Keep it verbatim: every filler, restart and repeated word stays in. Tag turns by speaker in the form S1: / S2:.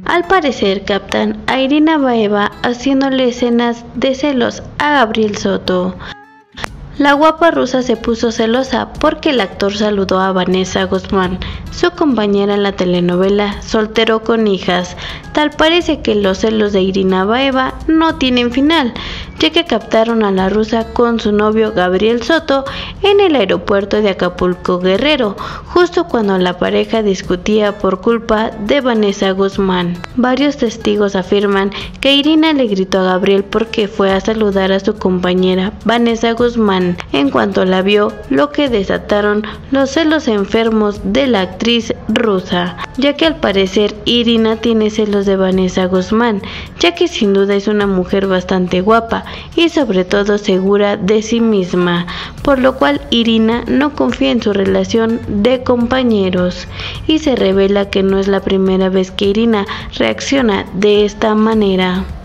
S1: Al parecer captan a Irina Baeva haciéndole escenas de celos a Gabriel Soto. La guapa rusa se puso celosa porque el actor saludó a Vanessa Guzmán, su compañera en la telenovela Soltero con hijas. Tal parece que los celos de Irina Baeva no tienen final, ya que captaron a la rusa con su novio Gabriel Soto en el aeropuerto de Acapulco Guerrero, justo cuando la pareja discutía por culpa de Vanessa Guzmán. Varios testigos afirman que Irina le gritó a Gabriel porque fue a saludar a su compañera Vanessa Guzmán en cuanto la vio, lo que desataron los celos enfermos de la actriz rusa, ya que al parecer Irina tiene celos de Vanessa Guzmán, ya que sin duda es una mujer bastante guapa y sobre todo segura de sí misma, por lo cual Irina no confía en su relación de compañeros, y se revela que no es la primera vez que Irina reacciona de esta manera.